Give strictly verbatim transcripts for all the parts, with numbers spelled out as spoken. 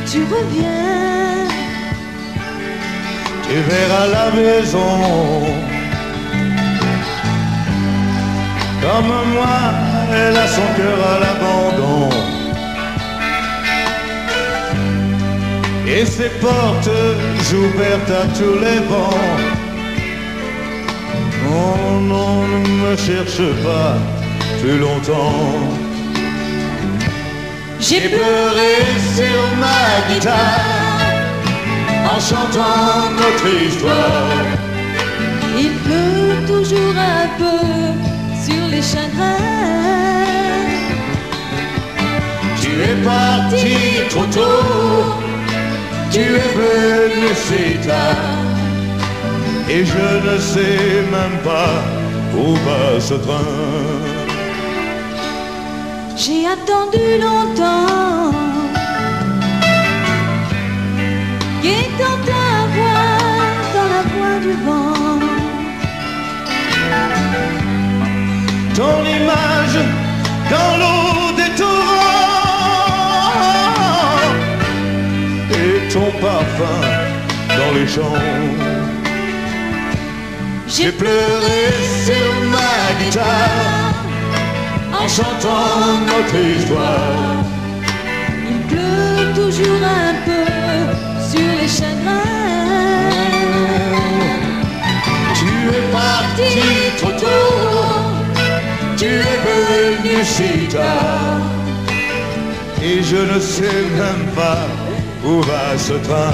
tu reviens. Tu verras la maison comme moi, elle a son cœur à l'abandon. Et ses portes ouvertes à tous les vents. Non, non, ne me cherche pas plus longtemps. J'ai pleuré sur ma guitare en chantant notre histoire. Il pleut toujours un peu sur les chagrins. Tu es parti trop tôt, tu es venu si tard, et je ne sais même pas où va ce train. J'ai attendu longtemps, guettant ta voix dans la voix du vent. Ton image dans l'eau des torrents et ton parfum dans les champs. J'ai pleuré sur ma guitare en chantant notre histoire. Il pleut toujours un peu sur les chagrins. Tu es parti trop tôt, tu es venu si tard, et je ne sais même pas où va ce train.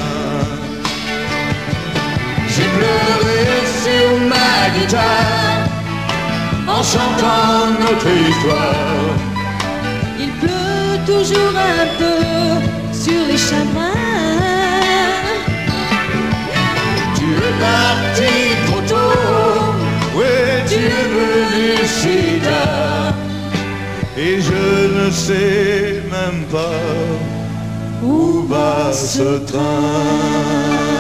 J'ai pleuré sur ma guitare en chantant notre histoire. Il pleut toujours un peu sur les chagrins. Tu es parti trop tôt, oui, tu es venu si tard, et je ne sais même pas où va ce train.